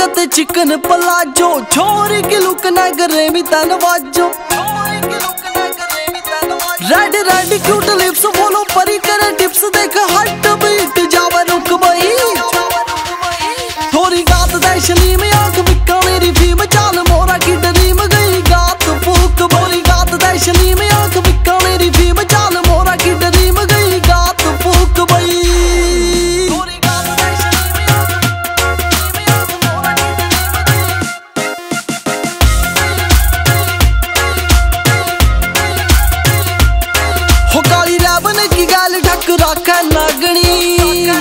ते chicken palazzo, छोरी की लुक ना करे मी तन वाजो। रेड रेड क्यूट लिप्स बोलो परी करे टिप्स, देख हट बीट जावे रुक बई। थोड़ी गात दे शलीम आंख बिका मेरी फीम, चाल मोरा की डरीम गई गात फूक। बोली गात दे शलीम आंख बिका मेरी फीम, चाल मोरा की डरीम गई गात फूक बई। हो काली रैबन की गाल ढक रखा नागनी,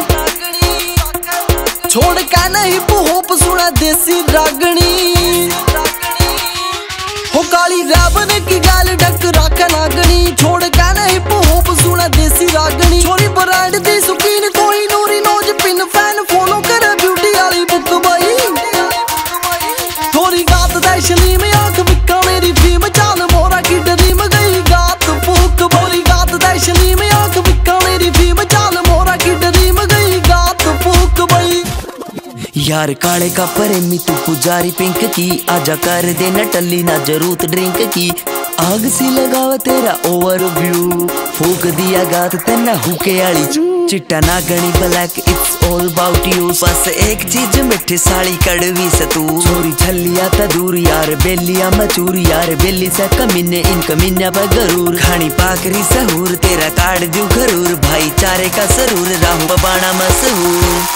छोड़ के नहीं होप सुना देसी रागनी। हो काली रैबन की गाल ढक रखा नागनी, छोड़ के नहीं होप सुना देसी रागनी। छोरी ब्रांड दी सुकीन कोई नूरी नोज पिन फैन फॉलो करे ब्यूटी वाली बुक बई। थोड़ी गात दे शलीम आंख बिका मेरी फीम, चाल मोरा की डरीम गई गात फूक। बोली गात दे शलीम आंख बिका मेरी फीम, चाल मोरा की डरीम गई गात फूक बई। यार काले का प्रेमी तू पुजारी पिंक की, आजा कर देना टल्ली ना जरूरत ड्रिंक की। आग सी लगावा तेरा ओवरव्यू, फूक दिया गात तेना हुके आली चिट्टा नागनी black it's all about you. बस एक चीज मिठी साड़ी कड़वी से तू, छोरी छलिया ता दूर यार बेलिया मचूर। यार बेली से कमीने इन कमीना पर गरूर, खानी पाकरी सहूर तेरा काट दू घरूर। भाईचारे का सरूर राहू बबाना मशहूर।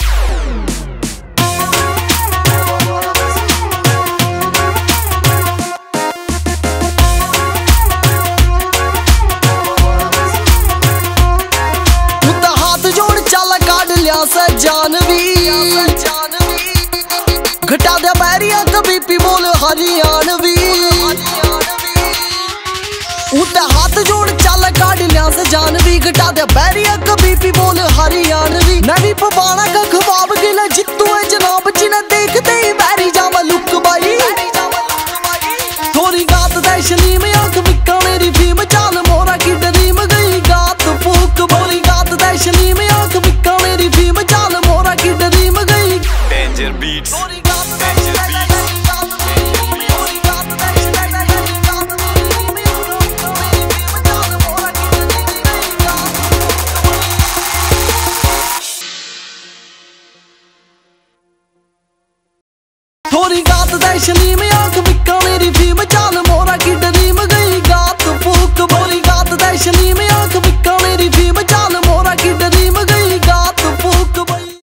जानवी घटा दे बैरिया कभी पी बोल हरियाणवी। उठा हाथ जोड़ चल काट लिया से जानवी, घटा दे बैरिया कभी पी बोल हरियाणवी। मैं भी पवाना का खबाब गिला जित्तू है जनाब, जिन्हें देखते ही बैरी जावा लुक बाई। थोड़ी गात दे शलीम आंख बिका मेरी फीम, चाल मोरा की डरीम गई गात फूक। बोली गात दे शलीम आंख बिका मेरी फीम, चाल मोरा की डरीम गई डेंजर बीट्स। थोड़ी गात दे शलीम आंख बिका मेरी फीम, चाल